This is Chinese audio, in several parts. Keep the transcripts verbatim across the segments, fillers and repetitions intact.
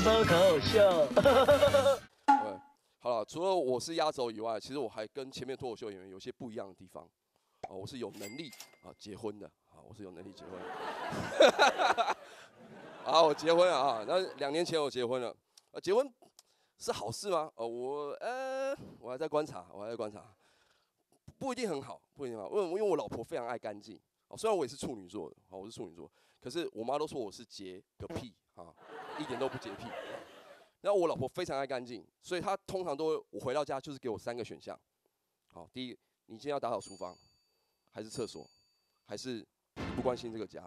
包可好笑。 对，好了，除了我是压轴以外，其实我还跟前面脱口秀演员有些不一样的地方。啊，我是有能力啊结婚的啊，我是有能力结婚的。啊，我结婚了啊，那两年前我结婚了。啊，结婚是好事吗？呃，我呃，我还在观察，我还在观察，不一定很好，不一定很好。因为因为我老婆非常爱干净。哦，虽然我也是处女座的，啊，我是处女座，可是我妈都说我是洁个屁啊，一点都不洁癖。然后我老婆非常爱干净，所以她通常都会我回到家就是给我三个选项。好，第一，你今天要打扫厨房，还是厕所，还是你不关心这个家？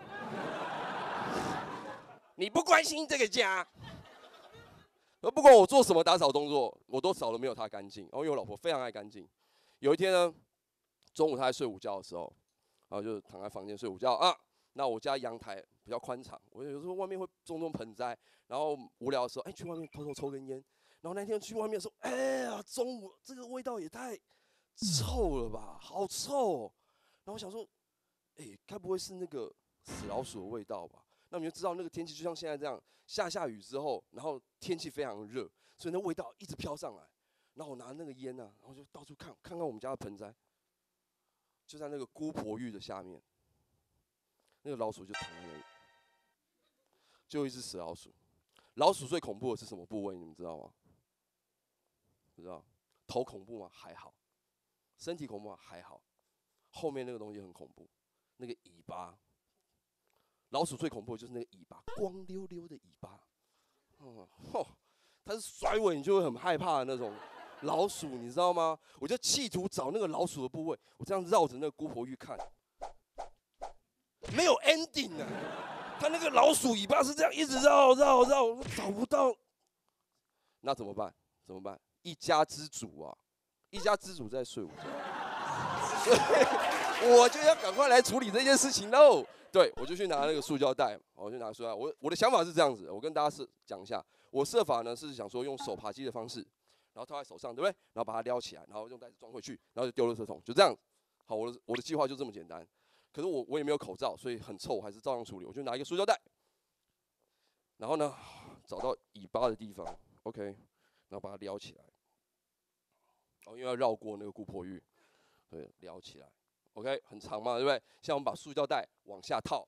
你不关心这个家。而不管我做什么打扫动作，我都扫得没有她干净。然后因为我老婆非常爱干净。有一天呢，中午她在睡午觉的时候，然后就躺在房间睡午觉啊。那我家阳台比较宽敞，我有时候外面会种种盆栽，然后无聊的时候，哎，去外面偷偷抽根烟。然后那天去外面的时候，哎呀，中午这个味道也太臭了吧，好臭哦。然后我想说，哎，该不会是那个死老鼠的味道吧？那你就知道那个天气就像现在这样，下下雨之后，然后天气非常热，所以那味道一直飘上来。然后我拿那个烟啊，然后就到处看，看看我们家的盆栽，就在那个姑婆芋的下面，那个老鼠就躺在那里，就一只死老鼠。老鼠最恐怖的是什么部位？你们知道吗？不知道？头恐怖吗？还好。身体恐怖吗？还好。后面那个东西很恐怖，那个尾巴。老鼠最恐怖的就是那个尾巴，光溜溜的尾巴。嗯，吼，它是甩尾你就会很害怕的那种老鼠，你知道吗？我就企图找那个老鼠的部位，我这样绕着那个姑婆芋看，没有 ending 啊！它那个老鼠尾巴是这样一直绕绕绕，我找不到。那怎么办？怎么办？一家之主啊，一家之主在睡午觉，所以我就要赶快来处理这件事情喽。对，我就去拿那个塑胶袋，我就拿塑料袋。我我的想法是这样子，我跟大家是讲一下，我设法呢是想说用手扒鸡的方式，然后套在手上，对不对？然后把它撩起来，然后用袋子装回去，然后就丢垃圾桶，就这样。好，我的我的计划就这么简单。可是我我也没有口罩，所以很臭，我还是照样处理。我就拿一个塑胶袋，然后呢找到尾巴的地方 ，OK， 然后把它撩起来。哦，因为要绕过那个姑婆芋，对，撩起来。OK， 很长嘛，对不对？现在我们把塑胶袋往下套，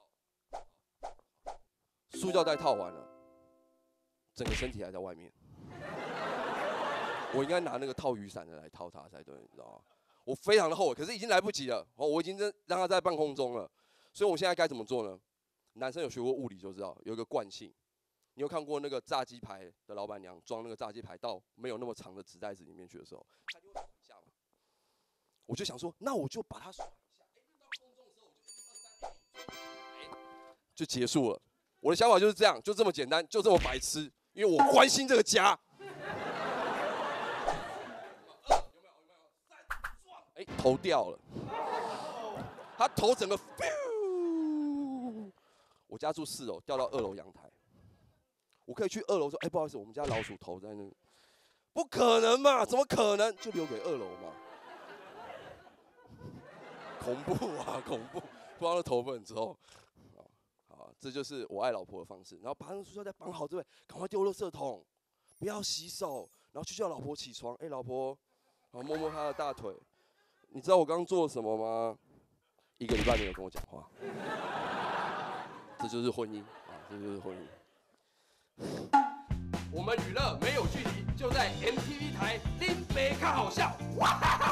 塑胶袋套完了，整个身体还在外面。我应该拿那个套雨伞的来套它才对，你知道吗？我非常的后悔，可是已经来不及了。哦，我已经让它在半空中了，所以我现在该怎么做呢？男生有学过物理就知道，有一个惯性。你有看过那个炸鸡排的老板娘装那个炸鸡排到没有那么长的纸袋子里面去的时候，她就会甩一下嘛。我就想说，那我就把它甩一下，哎，到空中的时候我就一二三，哎，就结束了。我的想法就是这样，就这么简单，就这么白痴，因为我关心这个家。哎，头掉了，他头整个，我家住四楼，掉到二楼阳台。我可以去二楼说，哎，不好意思，我们家老鼠头在那。不可能嘛？怎么可能？就留给二楼嘛。恐怖啊，恐怖！不知道那头发之后，好，这就是我爱老婆的方式。然后把那个塑料袋绑好，对不对？赶快丢垃圾桶，不要洗手，然后去叫老婆起床。哎，老婆，然后摸摸她的大腿。你知道我刚刚做了什么吗？一个礼拜没有跟我讲话。这就是婚姻啊，这就是婚姻。我们娱乐没有距离，就在 M T V 台林北看好笑。哇哈哈